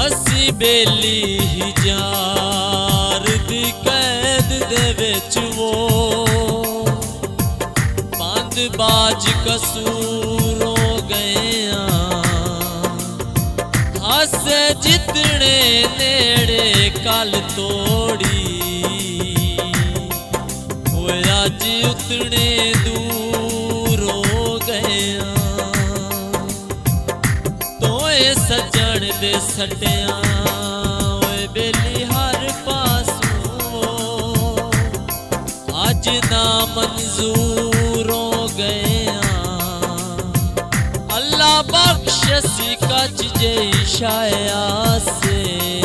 फसी बेली ही जार दी कैद दे विच वो पांद बाज कसूर हो गया हासे जितने नेड़े कल तोड़ी वो अज उतने दूर हो गया तोए सजन दे सटिया बेली हर पासों अज ना मंजूर हो गया अल्लाह बख्श सी कच जे शाया से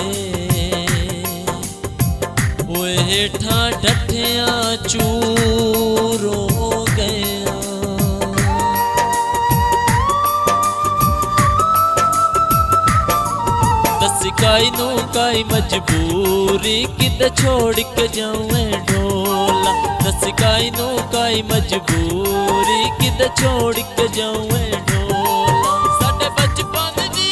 वो हेठा डठिया चूर हो गया काई नू काई मजबूरी किद छोड़ के जाऊं ढोला दस काई नू काई मजबूरी किद छोड़ के जाऊं ढोला साडे बचपन दी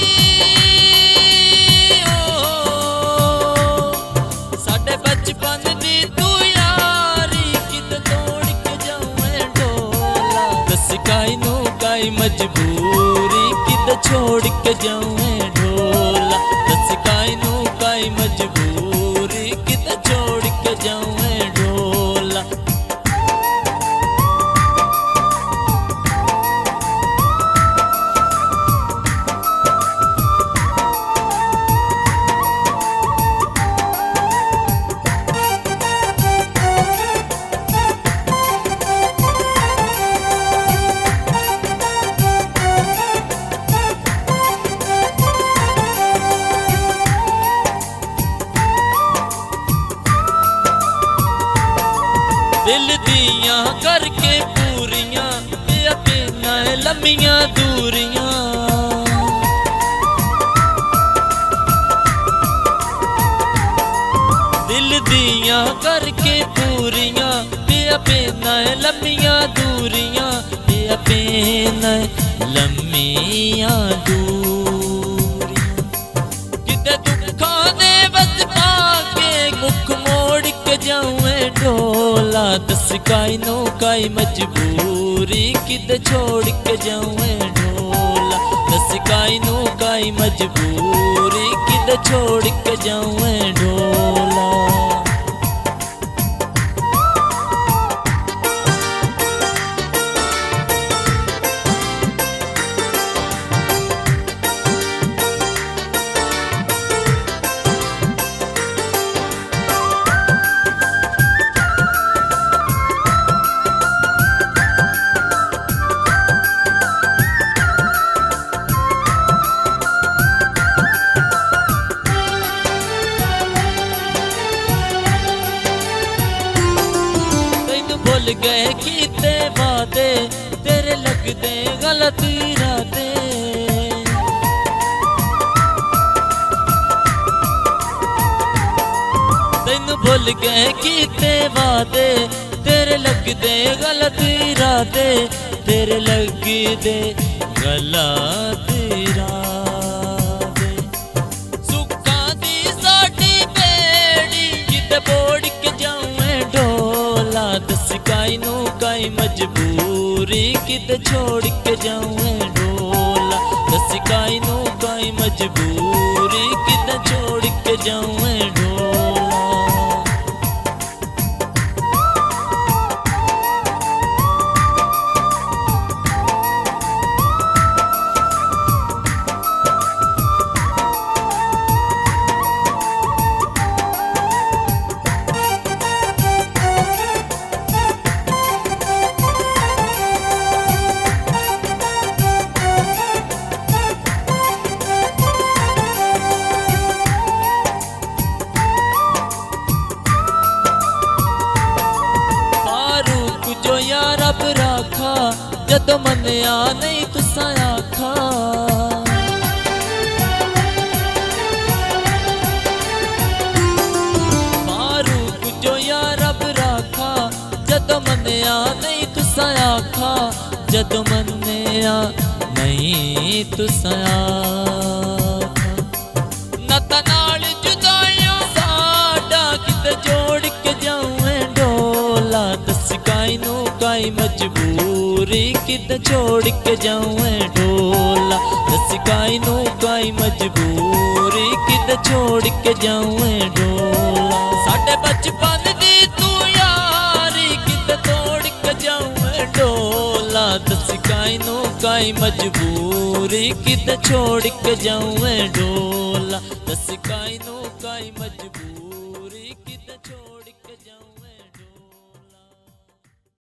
साडे बचपन दी तू यारी किद तोड़ के जाऊं ढोला दस काई नू काई मजबूरी किद छोड़ के जाऊं ढोला काई नू काई मजबूरी कित छोड़ के जाऊं ढोला दिल दिया करके पूरियां अपना लम्मियां दूरियां दिल दिया करके पूरियां अपना लम्मियां दूरियां अपना लम्मियां दूरियां किते दुखा दे बस पाके मुख मोड़ के जाऊं ढोला दस काई नू काई मजबूरी किद छोड़ के जाऊं ढोला दस काई नू काई मजबूरी किद छोड़ के जाऊं ढोला भूल गए कीते वादे तेरे लगदे गलत इरादे तैनू भूल गए कीते वादे तेरे लगदे गलत इरादे तेरे लगदे गलत इरादे सुक्कां दी साडी बेड़ी किते बोड़ के जाऊं ढोला दस काई नू काई मजबूरी किद छोड़ के जाऊं ढोला दस काई नू काई मजबूरी किद छोड़ के जाऊं ढोला रब राखा जदों मन्निया नहीं तुसां आखा फारूक जो या रब राखा जदों मन्निया नहीं तुसां आखा जदों मन्निया नहीं तुसां आखा न काई मजबूरी किद छोड़ के जाऊं ढोला। दस काई नू काई मजबूरी किद छोड़ के जाऊं ढोला। साडे बचपन दी तू यारी किद तोड़ के जाऊं ढोला। दस काई नू काई मजबूरी किद छोड़ के जाऊं ढोला। दस काई नू काई मजबूरी।